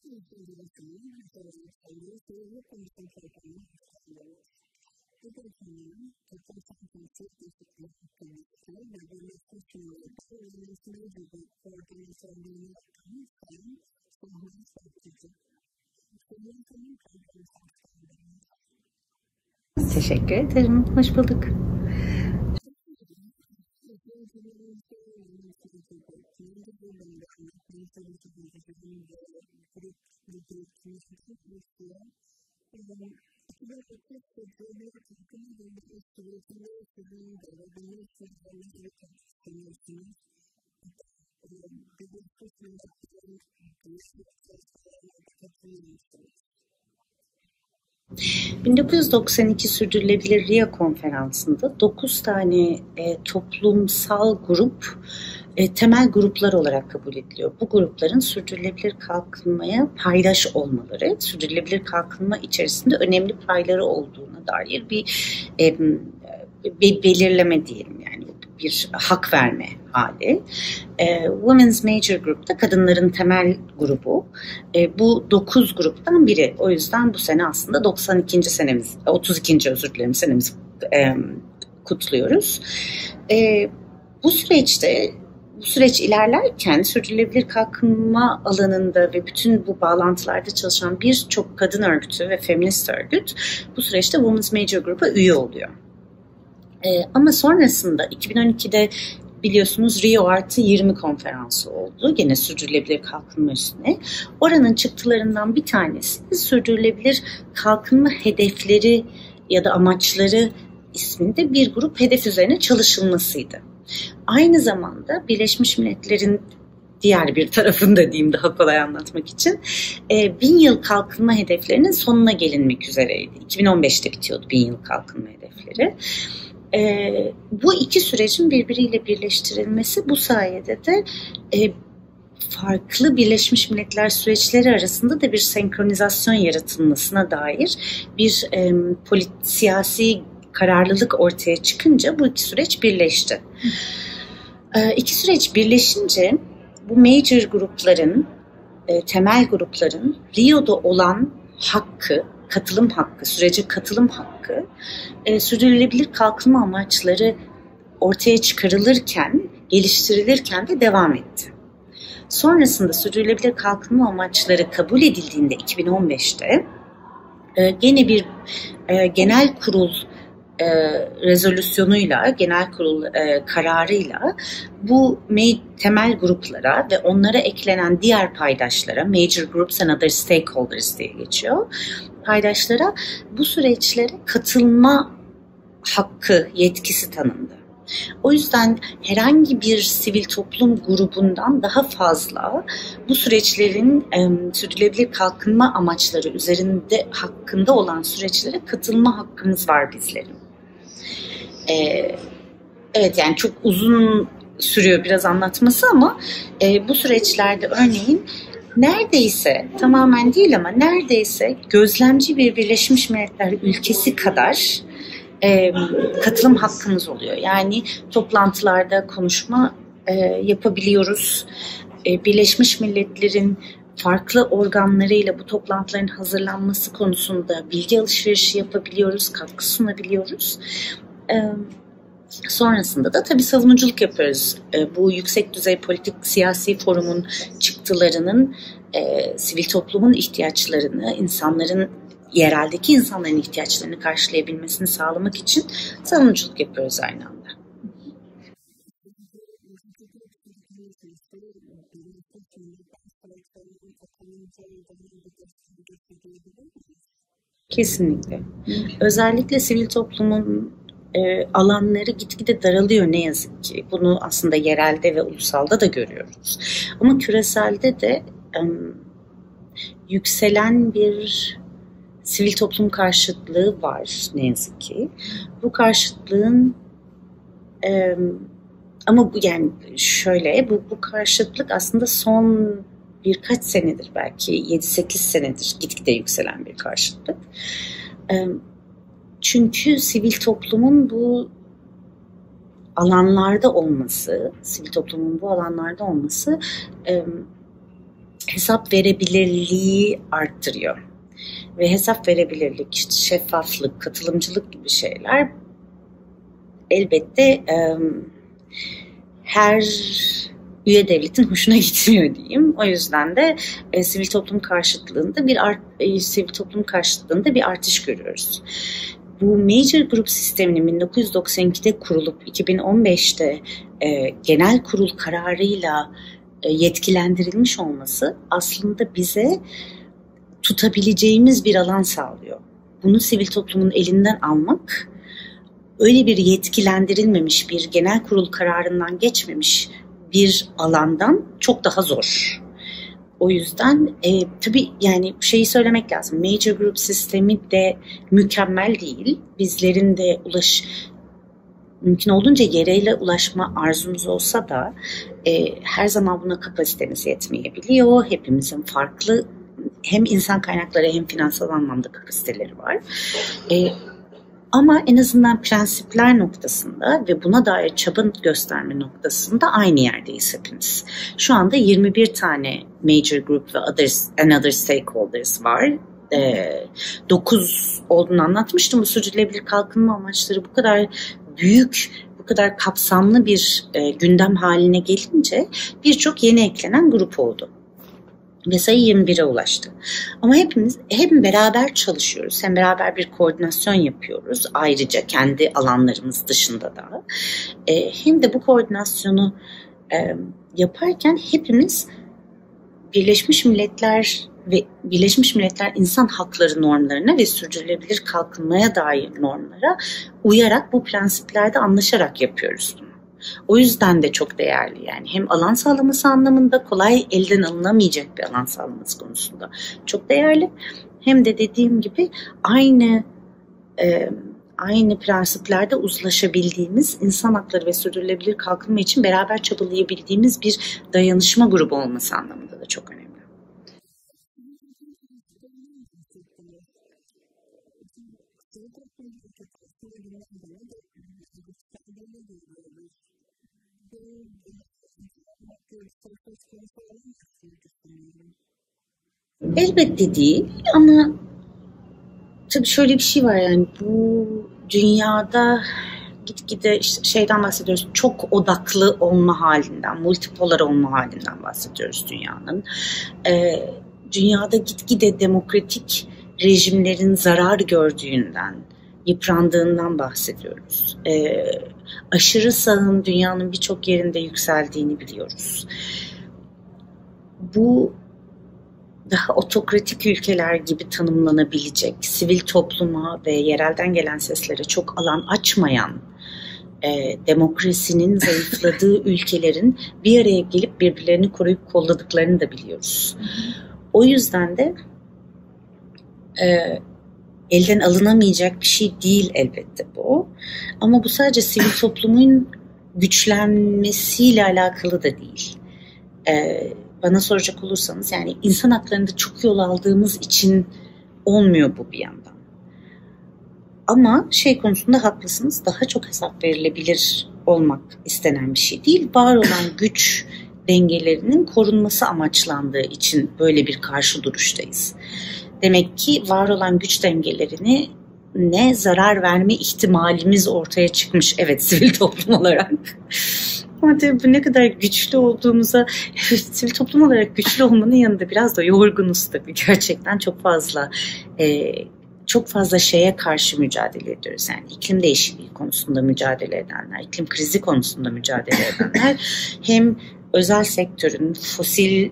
Teşekkür ederim. Hoş bulduk. ...1992 Sürdürülebilir Rio Konferansı'nda 9 tane toplumsal grup temel gruplar olarak kabul ediliyor. Bu grupların sürdürülebilir kalkınmaya paydaş olmaları, sürdürülebilir kalkınma içerisinde önemli payları olduğuna dair bir belirleme diyelim, yani bir hak verme hali. Women's Major Group'ta kadınların temel grubu. Bu 9 gruptan biri. O yüzden bu sene aslında 32. senemizi kutluyoruz. Bu süreç ilerlerken sürdürülebilir kalkınma alanında ve bütün bu bağlantılarda çalışan birçok kadın örgütü ve feminist örgüt bu süreçte Women's Major Group'a üye oluyor. Ama sonrasında 2012'de biliyorsunuz Rio Artı 20 konferansı oldu. Gene sürdürülebilir kalkınma üstüne. Oranın çıktılarından bir tanesi sürdürülebilir kalkınma hedefleri ya da amaçları isminde bir grup hedef üzerine çalışılmasıydı. Aynı zamanda Birleşmiş Milletler'in diğer bir tarafında diyeyim daha kolay anlatmak için 1000 yıl kalkınma hedeflerinin sonuna gelinmek üzereydi. 2015'te bitiyordu 1000 yıl kalkınma hedefleri. Bu iki sürecin birbiriyle birleştirilmesi bu sayede de farklı Birleşmiş Milletler süreçleri arasında da bir senkronizasyon yaratılmasına dair bir siyasi kararlılık ortaya çıkınca bu iki süreç birleşti. İki süreç birleşince bu major grupların, temel grupların Rio'da olan hakkı, katılım hakkı, sürece katılım hakkı, sürdürülebilir kalkınma amaçları ortaya çıkarılırken, geliştirilirken de devam etti. Sonrasında sürdürülebilir kalkınma amaçları kabul edildiğinde 2015'te gene bir genel kurul rezolüsyonuyla, genel kurul kararıyla bu temel gruplara ve onlara eklenen diğer paydaşlara, major groups and other stakeholders diye geçiyor, paydaşlara bu süreçlere katılma hakkı, yetkisi tanındı. O yüzden herhangi bir sivil toplum grubundan daha fazla bu süreçlerin sürdürülebilir kalkınma amaçları üzerinde hakkında olan süreçlere katılma hakkımız var bizlerin. Evet, yani çok uzun sürüyor biraz anlatması ama bu süreçlerde örneğin neredeyse, tamamen değil ama neredeyse gözlemci bir Birleşmiş Milletler ülkesi kadar katılım hakkımız oluyor. Yani toplantılarda konuşma yapabiliyoruz. Birleşmiş Milletler'in farklı organlarıyla bu toplantıların hazırlanması konusunda bilgi alışverişi yapabiliyoruz, katkı sunabiliyoruz. Sonrasında da tabii savunuculuk yapıyoruz. Bu yüksek düzey politik siyasi forumun çıktılarının sivil toplumun ihtiyaçlarını, yereldeki insanların ihtiyaçlarını karşılayabilmesini sağlamak için savunuculuk yapıyoruz aynı anda. Kesinlikle. Özellikle sivil toplumun alanları gitgide daralıyor ne yazık ki. Bunu aslında yerelde ve ulusalda da görüyoruz. Ama küreselde de yükselen bir sivil toplum karşıtlığı var ne yazık ki. Bu karşıtlığın ama yani şöyle bu karşıtlık aslında son birkaç senedir, belki 7-8 senedir gitgide yükselen bir karşıtlık. Çünkü sivil toplumun bu alanlarda olması hesap verebilirliği arttırıyor. Ve hesap verebilirlik, işte şeffaflık, katılımcılık gibi şeyler elbette her üye devletin hoşuna gitmiyor diyeyim. O yüzden de sivil toplum karşıtlığında bir artış görüyoruz. Bu Major Group sisteminin 1992'de kurulup 2015'te genel kurul kararıyla yetkilendirilmiş olması aslında bize tutabileceğimiz bir alan sağlıyor. Bunu sivil toplumun elinden almak, öyle bir yetkilendirilmemiş, bir genel kurul kararından geçmemiş bir alandan çok daha zor. O yüzden tabii yani şeyi söylemek lazım. Major Group sistemi de mükemmel değil. Bizlerin de mümkün olduğunca yereyle ulaşma arzumuz olsa da her zaman buna kapasitemiz yetmeyebiliyor. Hepimizin farklı hem insan kaynakları hem finansal anlamda kapasiteleri var. Ama en azından prensipler noktasında ve buna dair çaba gösterme noktasında aynı yerdeyiz hepimiz. Şu anda 21 tane major group ve other stakeholders var. 9 olduğunu anlatmıştım. Bu sürdürülebilir kalkınma amaçları bu kadar büyük, bu kadar kapsamlı bir gündem haline gelince birçok yeni eklenen grup oldu. Ve sayı 21'e ulaştı. Ama hem beraber çalışıyoruz, hem beraber bir koordinasyon yapıyoruz. Ayrıca kendi alanlarımız dışında da. Hem de bu koordinasyonu yaparken hepimiz Birleşmiş Milletler ve Birleşmiş Milletler İnsan Hakları normlarına ve sürdürülebilir kalkınmaya dair normlara uyarak bu prensiplerde anlaşarak yapıyoruz bunu. O yüzden de çok değerli yani hem alan sağlaması anlamında kolay elden alınamayacak bir alan sağlaması konusunda çok değerli. Hem de dediğim gibi aynı prensiplerde uzlaşabildiğimiz, insan hakları ve sürdürülebilir kalkınma için beraber çabalayabildiğimiz bir dayanışma grubu olması anlamında da çok önemli. Elbette değil ama tabii şöyle bir şey var yani bu dünyada gitgide işte şeyden bahsediyoruz, çok odaklı olma halinden, multipolar olma halinden bahsediyoruz dünyanın. Dünyada gitgide demokratik rejimlerin zarar gördüğünden, yıprandığından bahsediyoruz. Aşırı sağın dünyanın birçok yerinde yükseldiğini biliyoruz. Bu daha otokratik ülkeler gibi tanımlanabilecek, sivil topluma ve yerelden gelen seslere çok alan açmayan, demokrasinin zayıfladığı ülkelerin bir araya gelip birbirlerini koruyup kolladıklarını da biliyoruz. O yüzden de elden alınamayacak bir şey değil elbette bu. Ama bu sadece sivil toplumun güçlenmesiyle alakalı da değil. Bana soracak olursanız yani insan haklarında çok yol aldığımız için olmuyor bu bir yandan. Ama şey konusunda haklısınız, daha çok hesap verilebilir olmak istenen bir şey değil. Var olan güç dengelerinin korunması amaçlandığı için böyle bir karşı duruştayız. Demek ki var olan güç dengelerini ne zarar verme ihtimalimiz ortaya çıkmış. Evet, sivil toplum olarak. Ama tabii bu ne kadar güçlü olduğumuza, sivil toplum olarak güçlü olmanın yanında biraz da yorgunuz tabii. Gerçekten çok fazla şeye karşı mücadele ediyoruz. Yani iklim değişikliği konusunda mücadele edenler, iklim krizi konusunda mücadele edenler hem özel sektörün fosil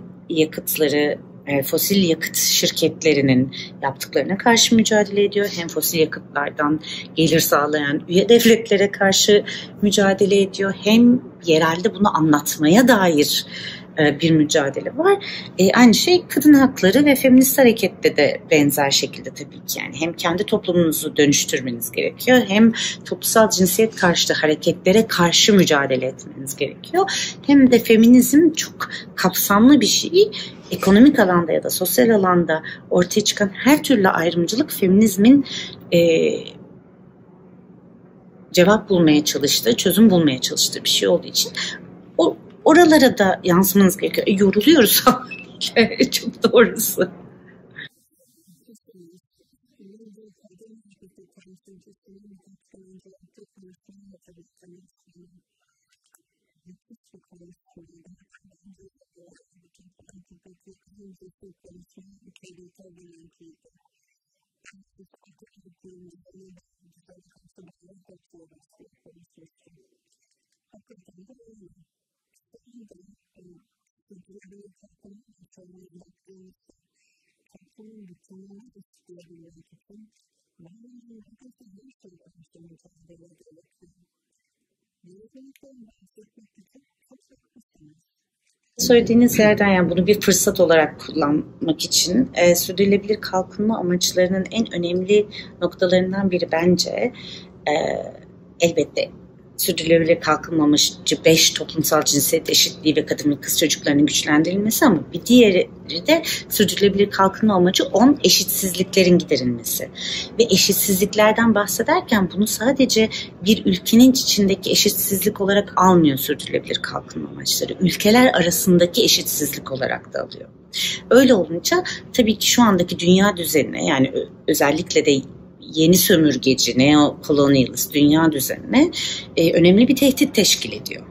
yakıt şirketlerinin yaptıklarına karşı mücadele ediyor. Hem fosil yakıtlardan gelir sağlayan üye devletlere karşı mücadele ediyor. Hem yerelde bunu anlatmaya dair bir mücadele var. Aynı şey kadın hakları ve feminist harekette de benzer şekilde tabii ki. Yani hem kendi toplumunuzu dönüştürmeniz gerekiyor, hem toplumsal cinsiyet karşıtı hareketlere karşı mücadele etmeniz gerekiyor. Hem de feminizm çok kapsamlı bir şey. Ekonomik alanda ya da sosyal alanda ortaya çıkan her türlü ayrımcılık feminizmin cevap bulmaya çalıştığı, çözüm bulmaya çalıştığı bir şey olduğu için oralara da yansımanız gerekiyor. Yoruluyoruz Kesinlikle çok doğrusu. Söylediğiniz yerden, yani bunu bir fırsat olarak kullanmak için sürdürülebilir kalkınma amaçlarının en önemli noktalarından biri bence e, elbette sürdürülebilir kalkınma amacı 5 toplumsal cinsiyet eşitliği ve kadın ve kız çocuklarının güçlendirilmesi, ama bir diğeri de sürdürülebilir kalkınma amacı 10 eşitsizliklerin giderilmesi. Ve eşitsizliklerden bahsederken bunu sadece bir ülkenin içindeki eşitsizlik olarak almıyor sürdürülebilir kalkınma amaçları. Ülkeler arasındaki eşitsizlik olarak da alıyor. Öyle olunca tabii ki şu andaki dünya düzenine, yani özellikle de yeni sömürgeci, neo-colonialist dünya düzenine önemli bir tehdit teşkil ediyor.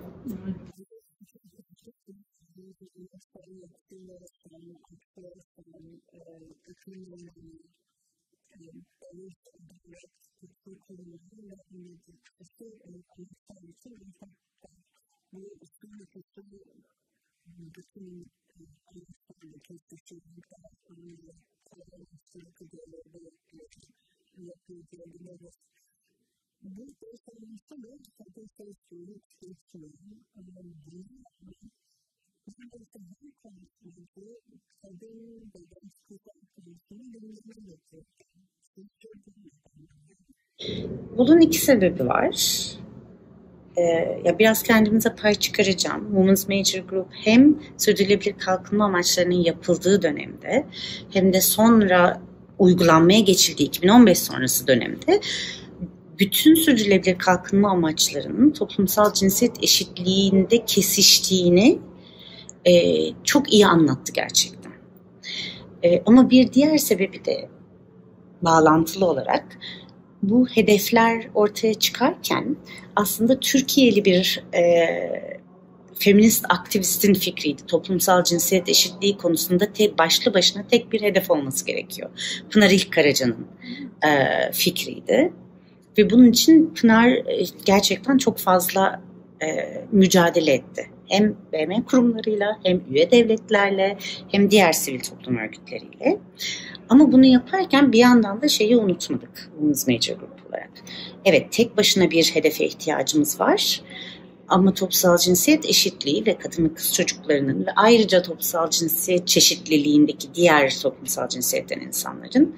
Bunun iki sebebi var. Ya biraz kendimize pay çıkaracağım. Women's Major Group hem sürdürülebilir kalkınma amaçlarının yapıldığı dönemde hem de sonra uygulanmaya geçildiği 2015 sonrası dönemde bütün sürdürülebilir kalkınma amaçlarının toplumsal cinsiyet eşitliğinde kesiştiğini çok iyi anlattı gerçekten. Ama bir diğer sebebi de bağlantılı olarak bu hedefler ortaya çıkarken aslında Türkiye'li bir feminist aktivistin fikriydi. Toplumsal cinsiyet eşitliği konusunda başlı başına tek bir hedef olması gerekiyor. Pınar İlkkaraca'nın fikriydi. Ve bunun için Pınar gerçekten çok fazla mücadele etti. Hem BM kurumlarıyla, hem üye devletlerle, hem diğer sivil toplum örgütleriyle. Ama bunu yaparken bir yandan da şeyi unutmadık Women's Major Group olarak. Evet, tek başına bir hedefe ihtiyacımız var. Ama toplumsal cinsiyet eşitliği ve kadın ve kız çocuklarının ve ayrıca toplumsal cinsiyet çeşitliliğindeki diğer toplumsal cinsiyetten insanların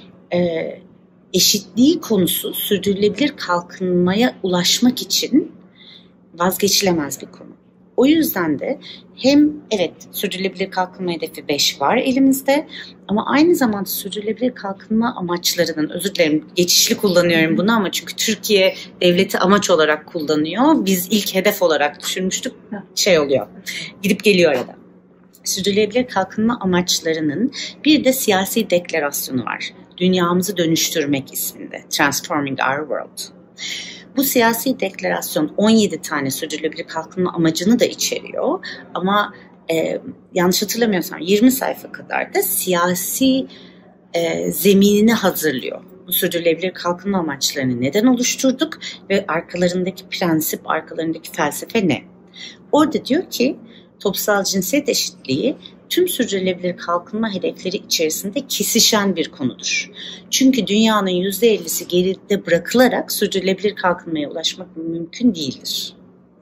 eşitliği konusu sürdürülebilir kalkınmaya ulaşmak için vazgeçilemez bir konu. O yüzden de hem evet sürdürülebilir kalkınma hedefi 5 var elimizde, ama aynı zamanda sürdürülebilir kalkınma amaçlarının, özür dilerim geçişli kullanıyorum bunu ama çünkü Türkiye devleti amaç olarak kullanıyor. Biz ilk hedef olarak düşünmüştük, şey oluyor, gidip geliyor arada. Sürdürülebilir kalkınma amaçlarının bir de siyasi deklarasyonu var. Dünyamızı dönüştürmek isminde. Transforming Our World. Bu siyasi deklarasyon 17 tane sürdürülebilir kalkınma amacını da içeriyor. Ama yanlış hatırlamıyorsam 20 sayfa kadar da siyasi zeminini hazırlıyor. Bu sürdürülebilir kalkınma amaçlarını neden oluşturduk ve arkalarındaki prensip, arkalarındaki felsefe ne? Orada diyor ki toplumsal cinsiyet eşitliği tüm sürdürülebilir kalkınma hedefleri içerisinde kesişen bir konudur. Çünkü dünyanın %50'si geride bırakılarak sürdürülebilir kalkınmaya ulaşmak mümkün değildir.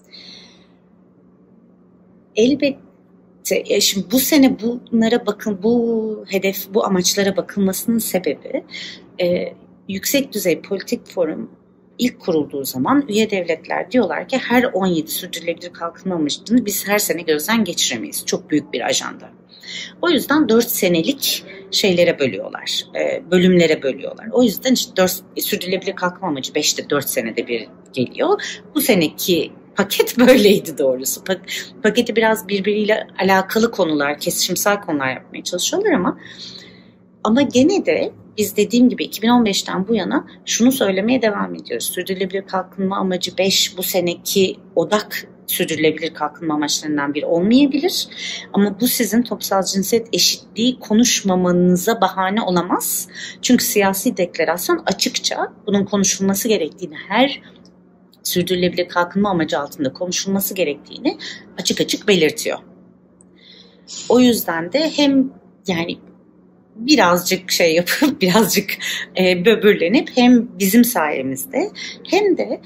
Elbette şimdi bu sene bunlara bakın, bu hedef, bu amaçlara bakılmasının sebebi Yüksek Düzey Politik Forum ilk kurulduğu zaman üye devletler diyorlar ki her 17 sürdürülebilir kalkınma amacını biz her sene gözden geçiremeyiz. Çok büyük bir ajanda. O yüzden 4 senelik şeylere bölüyorlar, bölümlere bölüyorlar. O yüzden işte sürdürülebilir kalkınma amacı 5'te 4 senede bir geliyor. Bu seneki paket böyleydi doğrusu. Paketi biraz birbiriyle alakalı konular, kesişimsel konular yapmaya çalışıyorlar ama gene de biz dediğim gibi 2015'ten bu yana şunu söylemeye devam ediyoruz. Sürdürülebilir kalkınma amacı 5 bu seneki odak sürdürülebilir kalkınma amaçlarından biri olmayabilir. Ama bu sizin toplumsal cinsiyet eşitliği konuşmamanıza bahane olamaz. Çünkü siyasi deklarasyon açıkça bunun konuşulması gerektiğini, her sürdürülebilir kalkınma amacı altında konuşulması gerektiğini açık açık belirtiyor. O yüzden de hem yani birazcık şey yapıp birazcık böbürlenip hem bizim sayemizde hem de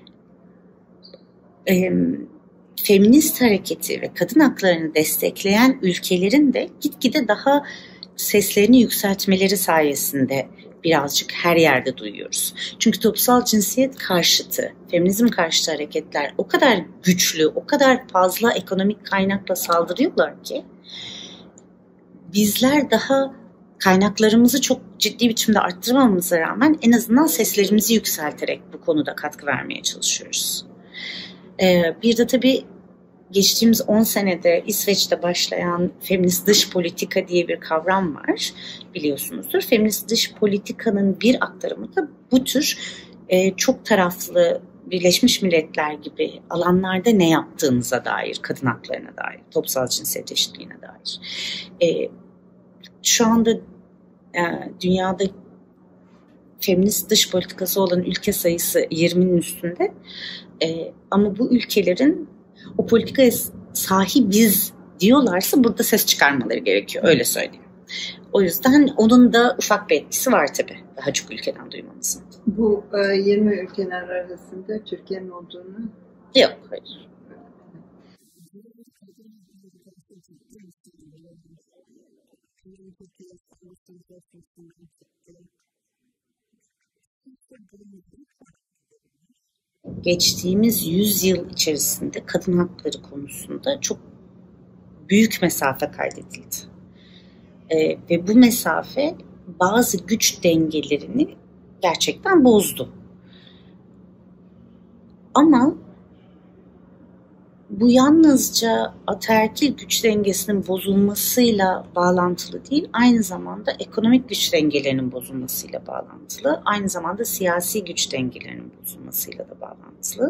feminist hareketi ve kadın haklarını destekleyen ülkelerin de gitgide daha seslerini yükseltmeleri sayesinde birazcık her yerde duyuyoruz. Çünkü toplumsal cinsiyet karşıtı, feminizm karşıtı hareketler o kadar güçlü, o kadar fazla ekonomik kaynakla saldırıyorlar ki bizler daha kaynaklarımızı çok ciddi biçimde arttırmamamıza rağmen en azından seslerimizi yükselterek bu konuda katkı vermeye çalışıyoruz. Bir de tabii geçtiğimiz 10 senede İsveç'te başlayan feminist dış politika diye bir kavram var, biliyorsunuzdur. Feminist dış politikanın bir aktarımı da bu tür çok taraflı Birleşmiş Milletler gibi alanlarda ne yaptığınıza dair, kadın haklarına dair, toplumsal cinsiyet eşitliğine dair. Şu anda dünyada feminist dış politikası olan ülke sayısı 20'nin üstünde. Ama bu ülkelerin o politikaya sahibiz diyorlarsa burada ses çıkarmaları gerekiyor, öyle söyleyeyim. O yüzden onun da ufak bir etkisi var tabii, daha çok ülkeden duymamızın. Bu 20 ülkeler arasında Türkiye'nin olduğunu? Yok, hayır. Geçtiğimiz 100 yıl içerisinde kadın hakları konusunda çok büyük mesafe kaydedildi. Ve bu mesafe bazı güç dengelerini gerçekten bozdu. Ama bu yalnızca ataerkil güç dengesinin bozulmasıyla bağlantılı değil, aynı zamanda ekonomik güç dengelerinin bozulmasıyla bağlantılı, aynı zamanda siyasi güç dengelerinin bozulmasıyla da bağlantılı.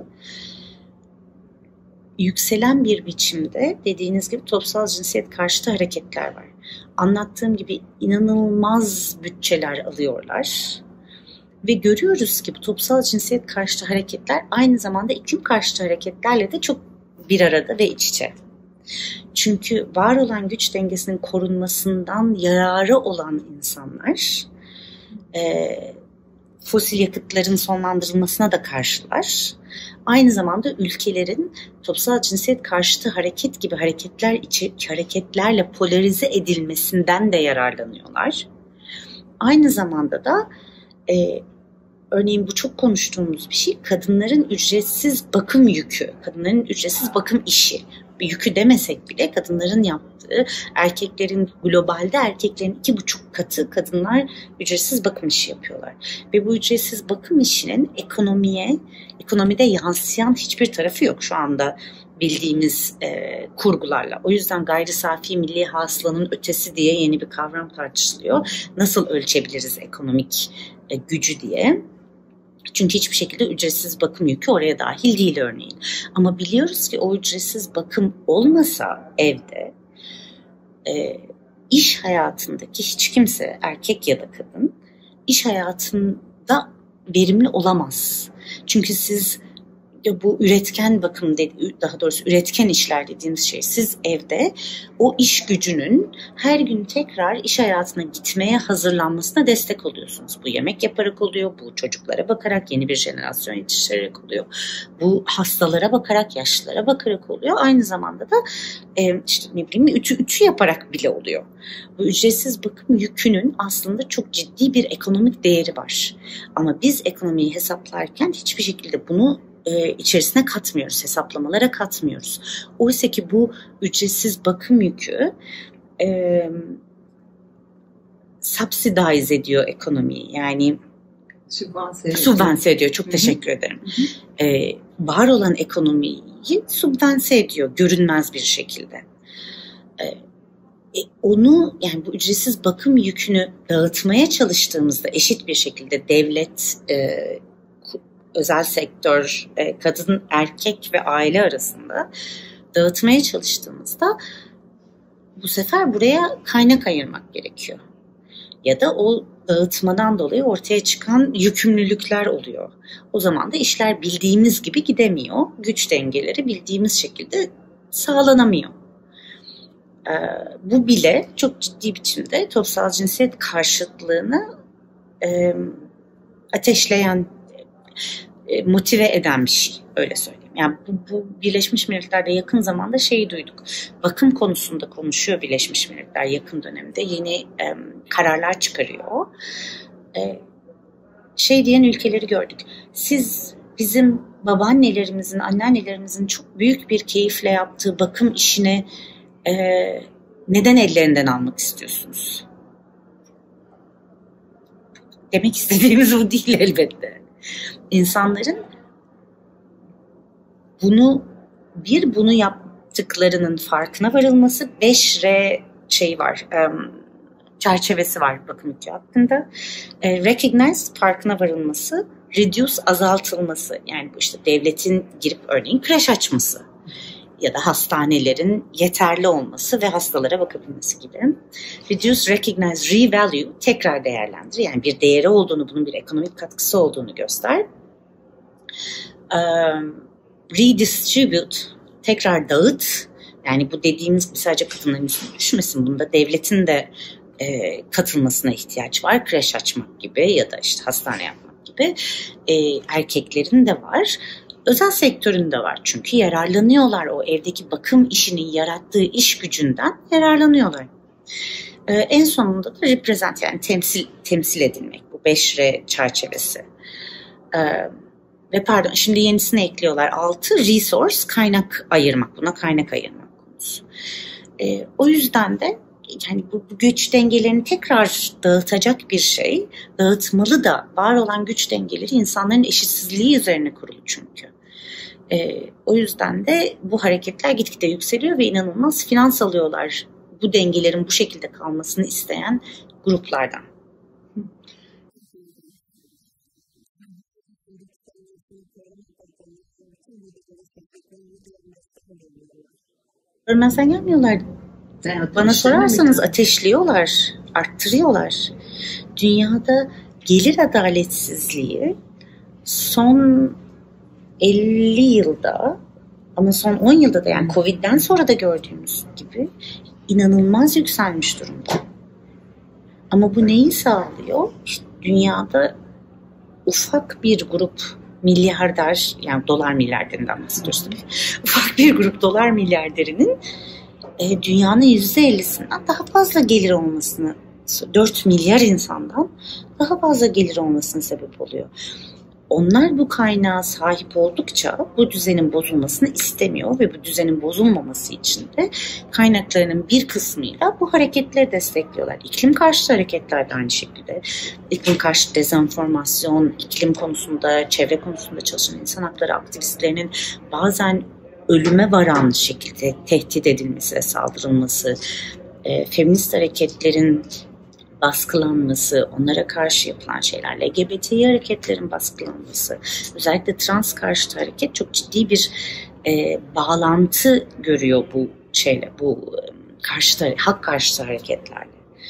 Yükselen bir biçimde dediğiniz gibi toplumsal cinsiyet karşıtı hareketler var. Anlattığım gibi inanılmaz bütçeler alıyorlar. Ve görüyoruz ki bu toplumsal cinsiyet karşıtı hareketler aynı zamanda iklim karşıtı hareketlerle de çok bir arada ve iç içe. Çünkü var olan güç dengesinin korunmasından yararı olan insanlar fosil yakıtların sonlandırılmasına da karşılar. Aynı zamanda ülkelerin toplumsal cinsiyet karşıtı hareket gibi hareketlerle polarize edilmesinden de yararlanıyorlar. Aynı zamanda da örneğin bu çok konuştuğumuz bir şey, kadınların ücretsiz bakım yükü, kadınların ücretsiz bakım işi. Bir yükü demesek bile kadınların yaptığı, globalde erkeklerin 2,5 katı kadınlar ücretsiz bakım işi yapıyorlar. Ve bu ücretsiz bakım işinin ekonomide yansıyan hiçbir tarafı yok şu anda bildiğimiz kurgularla. O yüzden gayri safi milli hasılanın ötesi diye yeni bir kavram tartışılıyor. Nasıl ölçebiliriz ekonomik gücü diye. Çünkü hiçbir şekilde ücretsiz bakım yükü oraya dahil değil örneğin. Ama biliyoruz ki o ücretsiz bakım olmasa evde iş hayatındaki hiç kimse, erkek ya da kadın, iş hayatında verimli olamaz. Çünkü siz bu üretken bakım, daha doğrusu üretken işler dediğimiz şey, siz evde o iş gücünün her gün tekrar iş hayatına gitmeye hazırlanmasına destek oluyorsunuz. Bu yemek yaparak oluyor, bu çocuklara bakarak, yeni bir jenerasyon yetiştirerek oluyor. Bu hastalara bakarak, yaşlılara bakarak oluyor. Aynı zamanda da işte ne bileyim ütü yaparak bile oluyor. Bu ücretsiz bakım yükünün aslında çok ciddi bir ekonomik değeri var. Ama biz ekonomiyi hesaplarken hiçbir şekilde bunu içerisine katmıyoruz, hesaplamalara katmıyoruz. Oysa ki bu ücretsiz bakım yükü subsidize ediyor ekonomiyi. Yani sübvanse ediyor. Çok teşekkür ederim. var olan ekonomiyi subvanse ediyor görünmez bir şekilde. Onu, yani bu ücretsiz bakım yükünü dağıtmaya çalıştığımızda eşit bir şekilde devlet, özel sektör, kadın, erkek ve aile arasında dağıtmaya çalıştığımızda bu sefer buraya kaynak ayırmak gerekiyor. Ya da o dağıtmadan dolayı ortaya çıkan yükümlülükler oluyor. O zaman da işler bildiğimiz gibi gidemiyor. Güç dengeleri bildiğimiz şekilde sağlanamıyor. Bu bile çok ciddi biçimde toplumsal cinsiyet karşıtlığını ateşleyen, motive eden bir şey, öyle söyleyeyim. Yani bu Birleşmiş Milletler'de yakın zamanda şeyi duyduk. Bakım konusunda konuşuyor Birleşmiş Milletler yakın dönemde. Yeni kararlar çıkarıyor. Şey diyen ülkeleri gördük. Siz bizim babaannelerimizin, anneannelerimizin çok büyük bir keyifle yaptığı bakım işini neden ellerinden almak istiyorsunuz? Demek istediğimiz bu değil elbette. İnsanların bunu yaptıklarının farkına varılması, 5R şey var, çerçevesi var bakım yükü hakkında. Recognize, farkına varılması, reduce, azaltılması. Yani bu işte devletin girip örneğin kreş açması ya da hastanelerin yeterli olması ve hastalara bakabilmesi gibi. Reduce, recognize, revalue, tekrar değerlendir. Yani bir değeri olduğunu, bunun bir ekonomik katkısı olduğunu göster. Redistribute, tekrar dağıt. Yani bu dediğimiz gibi sadece kadınların üstüne düşmesin. Bunda devletin de katılmasına ihtiyaç var. Kreş açmak gibi ya da işte hastane yapmak gibi. Erkeklerin de var. Özel sektörün de var. Çünkü yararlanıyorlar, o evdeki bakım işinin yarattığı iş gücünden yararlanıyorlar. En sonunda da represent, yani temsil edilmek, bu 5R çerçevesi. Ve pardon, şimdi yenisini ekliyorlar. 6 resource, kaynak ayırmak. Buna kaynak ayırmak konusu. O yüzden de yani bu güç dengelerini tekrar dağıtacak bir şey, dağıtmalı da. Var olan güç dengeleri insanların eşitsizliği üzerine kurulu çünkü. O yüzden de bu hareketler gitgide yükseliyor ve inanılmaz finans alıyorlar bu dengelerin bu şekilde kalmasını isteyen gruplardan. Görmezden gelmiyorlar. Bana sorarsanız ateşliyorlar, arttırıyorlar. Dünyada gelir adaletsizliği son 50 yılda, ama son 10 yılda da, yani Covid'den sonra da gördüğümüz gibi inanılmaz yükselmiş durumda. Ama bu neyi sağlıyor? İşte dünyada ufak bir grup milyarder, yani dolar milyarderinden bahsediyoruz tabii. Ufak bir grup dolar milyarderinin dünyanın %50'sinden daha fazla gelir olmasını, 4 milyar insandan daha fazla gelir olmasına sebep oluyor. Onlar bu kaynağa sahip oldukça bu düzenin bozulmasını istemiyor ve bu düzenin bozulmaması için de kaynaklarının bir kısmıyla bu hareketleri destekliyorlar. İklim karşıtı hareketler de aynı şekilde. İklim karşıtı dezenformasyon, iklim konusunda, çevre konusunda çalışan insan hakları aktivistlerinin bazen ölüme varan şekilde tehdit edilmesi ve saldırılması, feminist hareketlerin baskılanması, onlara karşı yapılan şeyler, LGBT hareketlerin baskılanması, özellikle trans karşıtı hareket çok ciddi bir bağlantı görüyor bu şeyle, bu hak karşıtı hareketlerle.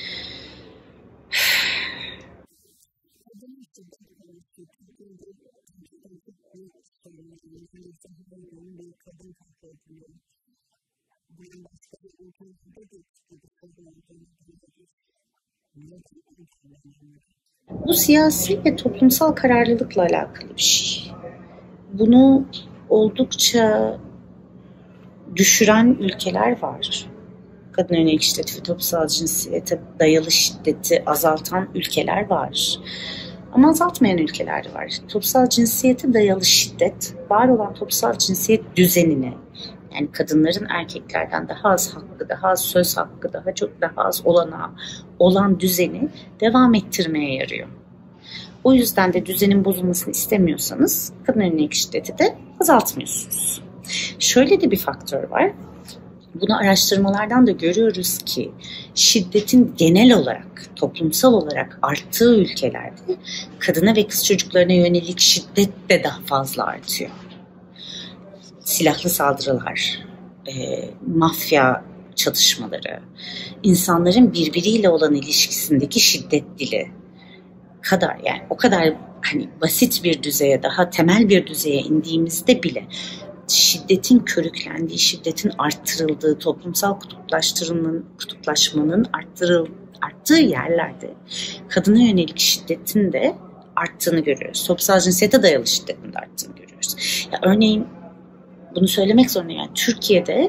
Bu siyasi ve toplumsal kararlılıkla alakalı bir şey. Bunu oldukça düşüren ülkeler var. Kadın yönelik şiddeti ve toplumsal cinsiyete dayalı şiddeti azaltan ülkeler var. Ama azaltmayan ülkeler de var. Toplumsal cinsiyete dayalı şiddet, var olan toplumsal cinsiyet düzenini, yani kadınların erkeklerden daha az hakkı, daha az söz hakkı, daha az olanağı olan düzeni devam ettirmeye yarıyor. O yüzden de düzenin bozulmasını istemiyorsanız kadın yönelik şiddeti de azaltmıyorsunuz. Şöyle de bir faktör var. Bunu araştırmalardan da görüyoruz ki şiddetin genel olarak, toplumsal olarak arttığı ülkelerde kadına ve kız çocuklarına yönelik şiddet de daha fazla artıyor. Silahlı saldırılar, mafya çatışmaları, insanların birbiriyle olan ilişkisindeki şiddet dili kadar, yani o kadar hani basit bir düzeye, daha temel bir düzeye indiğimizde bile şiddetin körüklendiği, şiddetin arttırıldığı, toplumsal kutuplaşmanın arttığı yerlerde kadına yönelik şiddetin de arttığını görüyoruz. Toplumsal cinsiyete dayalı şiddetin de arttığını görüyoruz. Ya örneğin bunu söylemek zorundayım. Yani Türkiye'de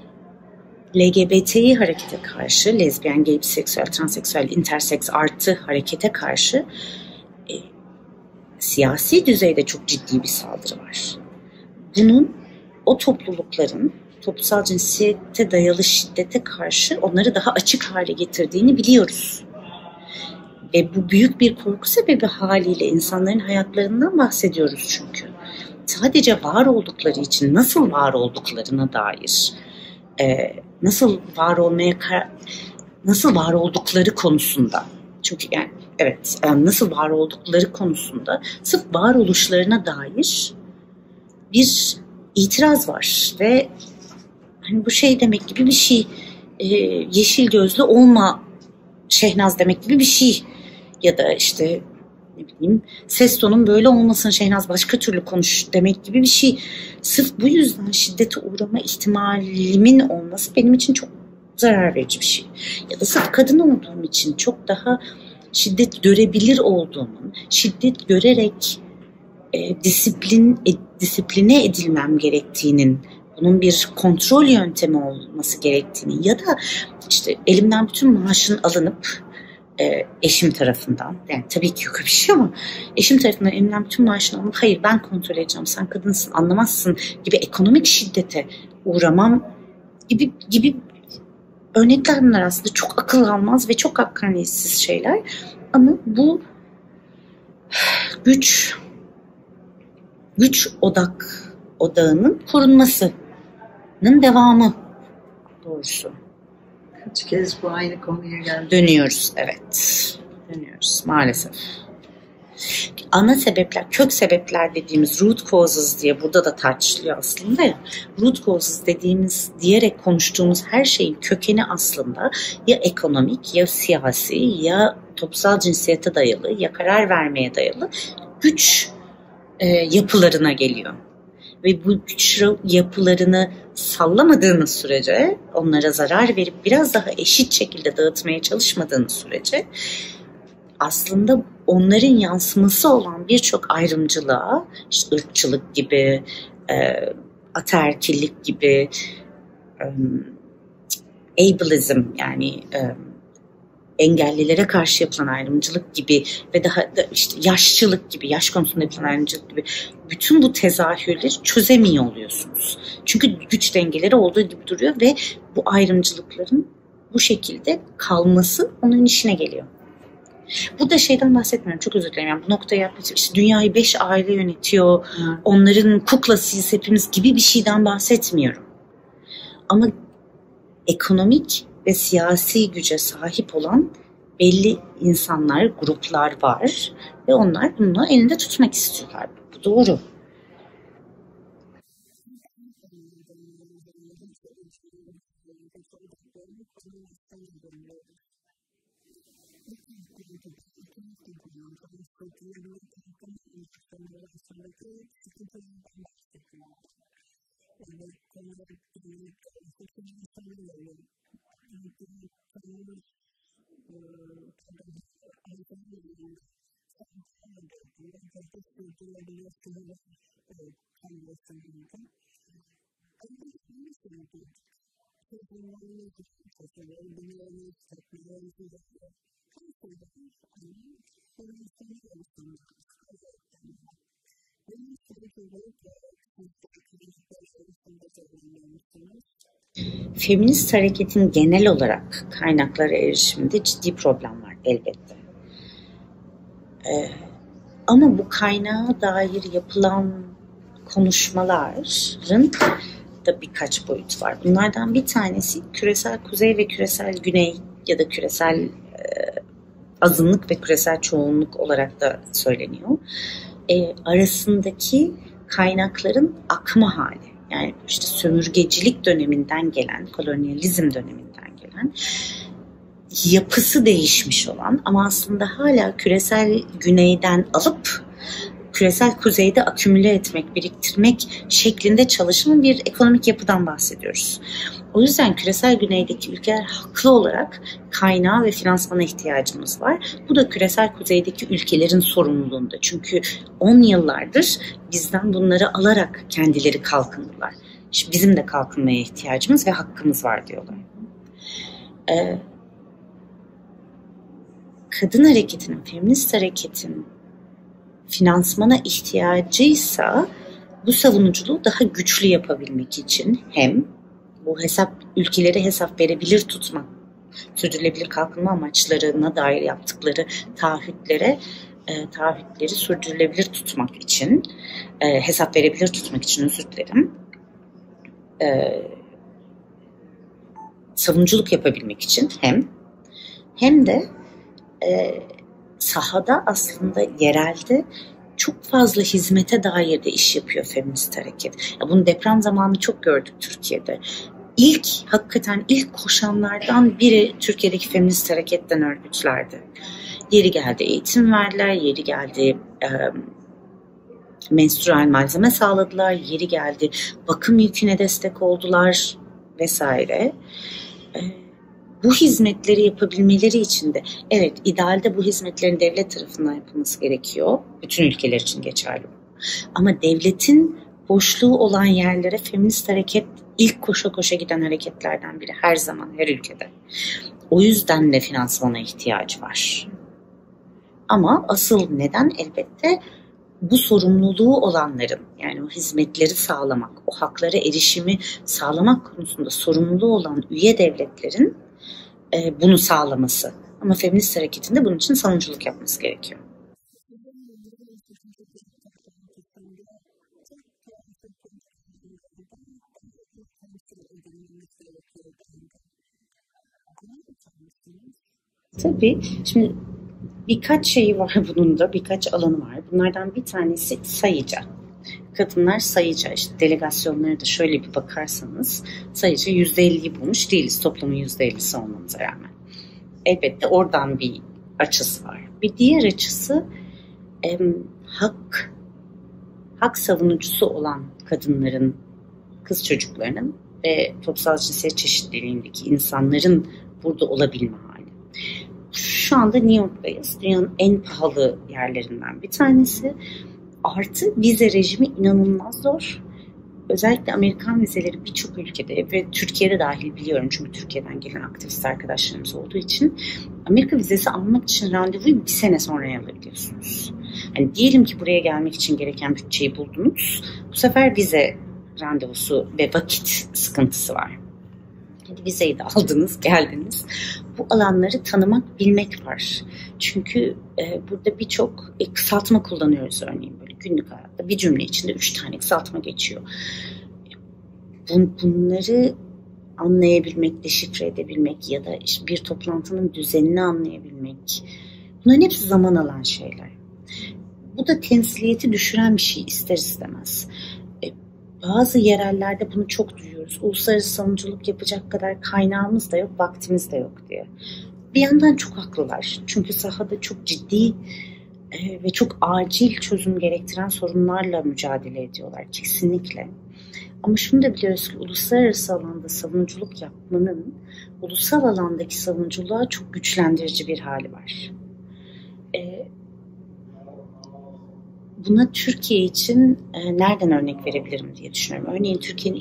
LGBTİ harekete karşı, lezbiyen, gay, biseksüel, transseksüel, interseks artı harekete karşı siyasi düzeyde çok ciddi bir saldırı var. Bunun o toplulukların toplumsal cinsiyete dayalı şiddete karşı onları daha açık hale getirdiğini biliyoruz. Ve bu büyük bir korku sebebi haliyle insanların hayatlarından bahsediyoruz çünkü. Sadece var oldukları için nasıl var olduklarına dair, nasıl var oldukları konusunda, çünkü yani evet, nasıl var oldukları konusunda sırf varoluşlarına dair bir itiraz var ve hani bu şey demek gibi bir şey, yeşil gözlü olma Şehnaz demek gibi bir şey, ya da işte ne bileyim ses tonun böyle olmasın Şehnaz, başka türlü konuş demek gibi bir şey. Sırf bu yüzden şiddete uğrama ihtimalimin olması benim için çok zarar verici bir şey. Ya da sırf kadın olduğum için çok daha şiddet görebilir olduğumun, şiddet görerek disipline edilmem gerektiğinin, bunun bir kontrol yöntemi olması gerektiğini ya da işte elimden bütün maaşın alınıp eşim tarafından, yani tabii ki yok bir şey ama eşim tarafından elimden bütün maaşını alınıp hayır ben kontrol edeceğim, sen kadınsın anlamazsın gibi ekonomik şiddete uğramam gibi örnekler bunlar aslında çok akıl almaz ve çok hakkaniyetsiz şeyler ama bu güç odağının korunmasının devamı doğrusu. Kaç kez bu aynı konuya geldi. Dönüyoruz, evet. Dönüyoruz maalesef. Ana sebepler, kök sebepler dediğimiz root causes diye burada da tartışılıyor aslında ya. Root causes dediğimiz, diyerek konuştuğumuz her şeyin kökeni aslında ya ekonomik, ya siyasi, ya toplumsal cinsiyete dayalı, ya karar vermeye dayalı güç yapılarına geliyor. Ve bu güç yapılarını sallamadığınız sürece, onlara zarar verip biraz daha eşit şekilde dağıtmaya çalışmadığınız sürece aslında onların yansıması olan birçok ayrımcılığa, işte ırkçılık gibi, ataerkillik gibi, ableism yani engellilere karşı yapılan ayrımcılık gibi ve daha da işte yaşçılık gibi, yaş konusunda yapılan ayrımcılık gibi bütün bu tezahürleri çözemiyor oluyorsunuz. Çünkü güç dengeleri olduğu gibi duruyor ve bu ayrımcılıkların bu şekilde kalması onun işine geliyor. Bu da şeyden bahsetmiyorum, çok özür dilerim. Yani bu noktaya yapmak işte dünyayı 5 aile yönetiyor, onların kuklasıyız hepimiz gibi bir şeyden bahsetmiyorum. Ama ekonomik ve siyasi güce sahip olan belli insanlar, gruplar var ve onlar bunu elinde tutmak istiyorlar. Bu doğru. Feminist hareketin genel olarak kaynaklara erişiminde ciddi problem var elbette. Ama bu kaynağa dair yapılan konuşmaların da birkaç boyut var. Bunlardan bir tanesi küresel kuzey ve küresel güney ya da küresel azınlık ve küresel çoğunluk olarak da söyleniyor. Arasındaki kaynakların akma hali. Yani işte sömürgecilik döneminden gelen, kolonyalizm döneminden gelen, yapısı değişmiş olan ama aslında hala küresel güneyden alıp küresel kuzeyde akümüle etmek, biriktirmek şeklinde çalışan bir ekonomik yapıdan bahsediyoruz. O yüzden küresel güneydeki ülkeler haklı olarak kaynağa ve finansmana ihtiyacımız var. Bu da küresel kuzeydeki ülkelerin sorumluluğunda. Çünkü 10 yıllardır bizden bunları alarak kendileri kalkındılar. İşte bizim de kalkınmaya ihtiyacımız ve hakkımız var diyorlar. Kadın hareketinin, feminist hareketin finansmana ihtiyacıysa bu savunuculuğu daha güçlü yapabilmek için hem bu ülkeleri hesap verebilir tutmak, sürdürülebilir kalkınma amaçlarına dair yaptıkları taahhütleri sürdürülebilir tutmak için, hesap verebilir tutmak için özür dilerim, savunuculuk yapabilmek için hem de sahada aslında yerelde çok fazla hizmete dair de iş yapıyor feminist hareket. Ya bunu deprem zamanı çok gördük Türkiye'de. Hakikaten ilk koşanlardan biri Türkiye'deki feminist hareketten örgütlerdi. Yeri geldi eğitim verdiler, yeri geldi menstrual malzeme sağladılar, yeri geldi bakım yüküne destek oldular vesaire. Bu hizmetleri yapabilmeleri için de evet idealde bu hizmetlerin devlet tarafından yapılması gerekiyor. Bütün ülkeler için geçerli bu. Ama devletin boşluğu olan yerlere feminist hareket ilk koşa koşa giden hareketlerden biri her zaman her ülkede. O yüzden de finansmana ihtiyacı var. Ama asıl neden elbette bu sorumluluğu olanların yani o hizmetleri sağlamak, o haklara erişimi sağlamak konusunda sorumlu olan üye devletlerin bunu sağlaması. Ama feminist hareketin de bunun için savunuculuk yapması gerekiyor. Tabii. Şimdi birkaç şeyi var bunun da, birkaç alanı var. Bunlardan bir tanesi sayıca. Kadınlar sayıca, işte delegasyonlara da şöyle bir bakarsanız sayıca %50'yi bulmuş değiliz toplumun %50'si olmamıza rağmen. Elbette oradan bir açısı var. Bir diğer açısı hak savunucusu olan kadınların, kız çocuklarının ve toplumsal cinsiyet çeşitliliğindeki insanların burada olabilme hali. Şu anda New York'tayız. Dünyanın en pahalı yerlerinden bir tanesi. Artı vize rejimi inanılmaz zor. Özellikle Amerikan vizeleri birçok ülkede ve Türkiye'de dahil biliyorum çünkü Türkiye'den gelen aktivist arkadaşlarımız olduğu için Amerika vizesi almak için randevuyu bir sene sonra alabiliyorsunuz. Yani diyelim ki buraya gelmek için gereken bütçeyi buldunuz. Bu sefer vize randevusu ve vakit sıkıntısı var. Hadi vizeyi de aldınız, geldiniz. Bu alanları tanımak, bilmek var. Çünkü burada birçok kısaltma kullanıyoruz örneğin böyle günlük hayatta. Bir cümle içinde 3 tane kısaltma geçiyor. Bunları anlayabilmek, deşifre edebilmek ya da işte bir toplantının düzenini anlayabilmek. Bunların hepsi zaman alan şeyler. Bu da temsiliyeti düşüren bir şey ister istemez. Bazı yerellerde bunu çok duyuyoruz. Uluslararası savunuculuk yapacak kadar kaynağımız da yok, vaktimiz de yok diye. Bir yandan çok haklılar. Çünkü sahada çok ciddi ve çok acil çözüm gerektiren sorunlarla mücadele ediyorlar kesinlikle. Ama şunu da biliyoruz ki uluslararası alanda savunuculuk yapmanın ulusal alandaki savunuculuğa çok güçlendirici bir hali var. Buna Türkiye için nereden örnek verebilirim diye düşünüyorum. Örneğin Türkiye'nin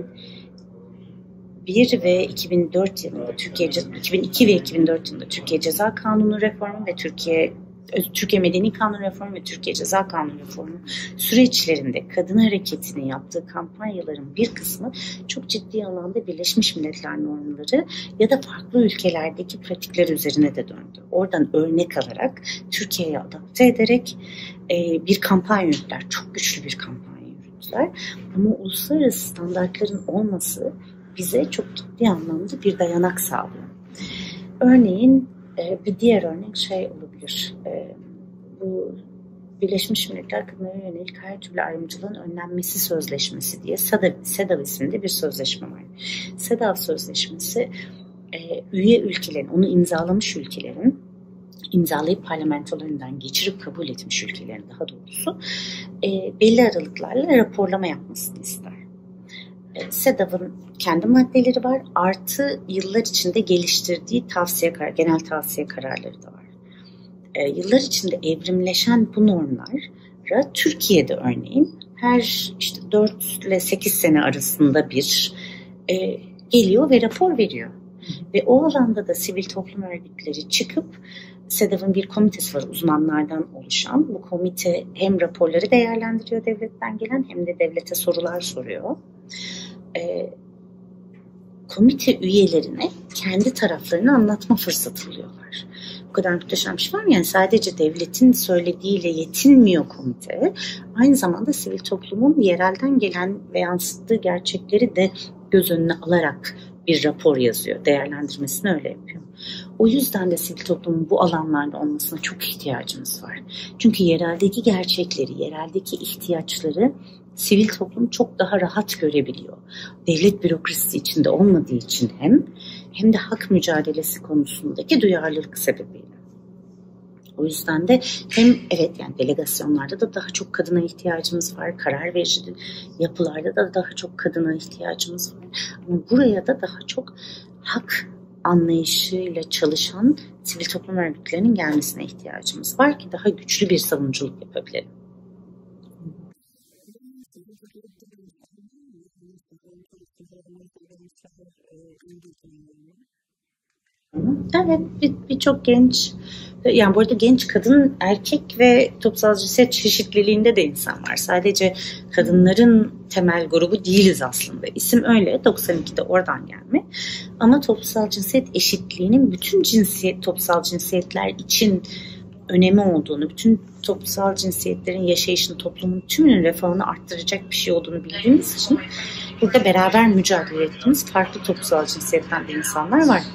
2001 ve 2004 yılında 2002 ve 2004 yılında Türkiye Ceza Kanunu reformu ve Türkiye Medeni Kanun Reformu ve Türkiye Ceza Kanunu Reformu süreçlerinde kadın hareketinin yaptığı kampanyaların bir kısmı çok ciddi alanda Birleşmiş Milletler normları ya da farklı ülkelerdeki pratikler üzerine de döndü. Oradan örnek alarak Türkiye'ye adapte ederek bir kampanya yürüttüler. Çok güçlü bir kampanya yürüttüler. örgütler. Ama uluslararası standartların olması bize çok ciddi anlamda bir dayanak sağlıyor. Örneğin bir diğer örnek şey olabilir. Bu Birleşmiş Milletler Kadınlara Yönelik Her Türlü Ayrımcılığın Önlenmesi Sözleşmesi diye SEDAW isimli bir sözleşme var. SEDAW Sözleşmesi üye ülkelerin, onu imzalamış ülkelerin, imzalayıp parlamentolarından geçirip kabul etmiş ülkelerin daha doğrusu belli aralıklarla raporlama yapmasını ister. SEDAW'ın kendi maddeleri var, artı yıllar içinde geliştirdiği genel tavsiye kararları da var. Yıllar içinde evrimleşen bu normlara Türkiye'de örneğin her 4 ile 8 sene arasında bir geliyor ve rapor veriyor. Ve o alanda da sivil toplum örgütleri çıkıp SEDAW'ın bir komitesi var uzmanlardan oluşan. Bu komite hem raporları değerlendiriyor devletten gelen hem de devlete sorular soruyor. Komite üyelerine kendi taraflarını anlatma fırsatı buluyorlar. Bu kadar muhteşem bir şey var mı? Yani sadece devletin söylediğiyle yetinmiyor komite. Aynı zamanda sivil toplumun yerelden gelen ve yansıttığı gerçekleri de göz önüne alarak bir rapor yazıyor. Değerlendirmesini öyle yapıyor. O yüzden de sivil toplumun bu alanlarda olmasına çok ihtiyacımız var. Çünkü yereldeki gerçekleri, yereldeki ihtiyaçları sivil toplum çok daha rahat görebiliyor. Devlet bürokrasisi içinde olmadığı için hem de hak mücadelesi konusundaki duyarlılık sebebiyle. O yüzden de hem yani delegasyonlarda da daha çok kadına ihtiyacımız var. Karar verici yapılarda da daha çok kadına ihtiyacımız var. Ama buraya da daha çok hak anlayışıyla çalışan sivil toplum örgütlerinin gelmesine ihtiyacımız var ki daha güçlü bir savunuculuk yapabilelim. Evet, birçok genç, yani bu arada genç kadın, erkek ve toplumsal cinsiyet çeşitliliğinde de insan var. Sadece kadınların temel grubu değiliz aslında. İsim öyle, 92'de oradan gelme. Ama toplumsal cinsiyet eşitliğinin bütün toplumsal cinsiyetler için önemi olduğunu, bütün toplumsal cinsiyetlerin yaşayışını, toplumun tümünün refahını arttıracak bir şey olduğunu bildiğimiz için burada beraber mücadele ettiğimiz farklı toplumsal cinsiyetten de insanlar var.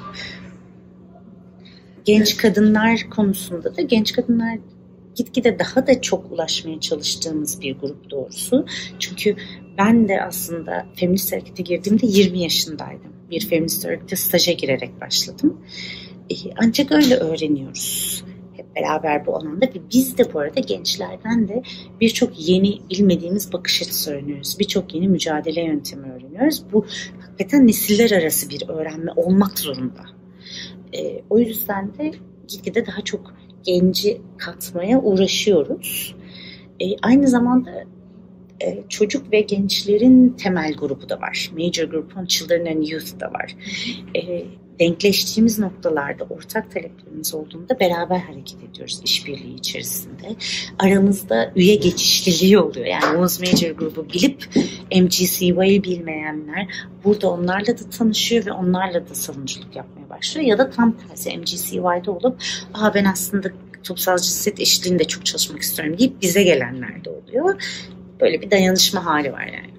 Genç kadınlar konusunda da genç kadınlar gitgide daha da çok ulaşmaya çalıştığımız bir grup doğrusu. Çünkü ben de aslında feminist harekete girdiğimde 20 yaşındaydım. Bir feminist örgüte staja girerek başladım. Ancak öyle öğreniyoruz hep beraber bu alanda ve biz de bu arada gençlerden de birçok yeni bilmediğimiz bakış açısı öğreniyoruz. Birçok yeni mücadele yöntemi öğreniyoruz. Bu hakikaten nesiller arası bir öğrenme olmak zorunda. O yüzden de gitgide daha çok genci katmaya uğraşıyoruz. Aynı zamanda çocuk ve gençlerin temel grubu da var. Major Group on Children and Youth da var. Denkleştiğimiz noktalarda ortak taleplerimiz olduğunda beraber hareket ediyoruz işbirliği içerisinde. Aramızda üye geçişliliği oluyor. Yani Women's Major Group'u bilip MGCY'yi bilmeyenler burada onlarla da tanışıyor ve onlarla da savunuculuk yapmaya başlıyor. Ya da tam tersi MGCY'de olup ben aslında toplumsal cinsiyet eşitliğinde çok çalışmak istiyorum deyip bize gelenler de oluyor. Böyle bir dayanışma hali var yani.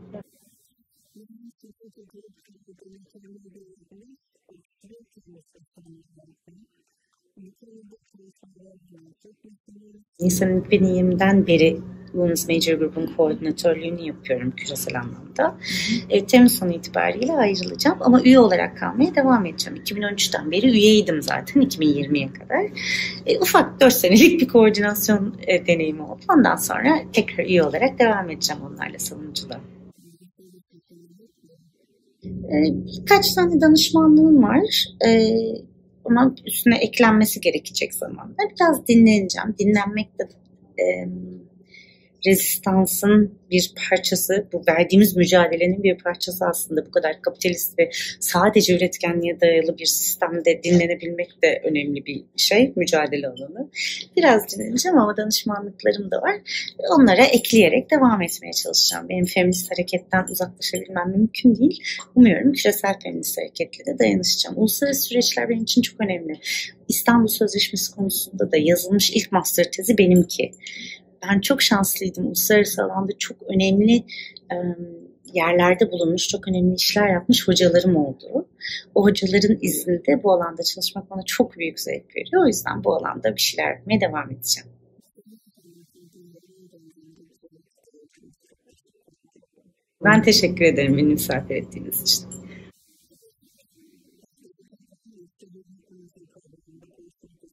Nisan 2020'den beri Women's Major Group'un koordinatörlüğünü yapıyorum küresel anlamda. Temmuz sonu itibariyle ayrılacağım ama üye olarak kalmaya devam edeceğim. 2013'ten beri üyeydim zaten 2020'ye kadar. Ufak 4 senelik bir koordinasyon deneyimi oldu. Ondan sonra tekrar üye olarak devam edeceğim onlarla savunuculuğa. Birkaç tane danışmanlığım var. Ama üstüne eklenmesi gerekecek zamanda. Biraz dinleneceğim. Dinlenmek de rezistansın bir parçası, bu verdiğimiz mücadelenin bir parçası aslında. Bu kadar kapitalist ve sadece üretkenliğe dayalı bir sistemde dinlenebilmek de önemli bir şey, mücadele alanı. Biraz dinleneceğim ama danışmanlıklarım da var. Onlara ekleyerek devam etmeye çalışacağım. Benim feminist hareketten uzaklaşabilmem mümkün değil. Umuyorum küresel feminist hareketle de dayanışacağım. Uluslararası süreçler benim için çok önemli. İstanbul Sözleşmesi konusunda da yazılmış ilk master tezi benimki. Ben çok şanslıydım. Uluslararası alanda çok önemli e, yerlerde bulunmuş, çok önemli işler yapmış hocalarım oldu. O hocaların izinde bu alanda çalışmak bana çok büyük zevk veriyor. O yüzden bu alanda bir şeyler yapmaya devam edeceğim. Ben teşekkür ederim beni misafir ettiğiniz için.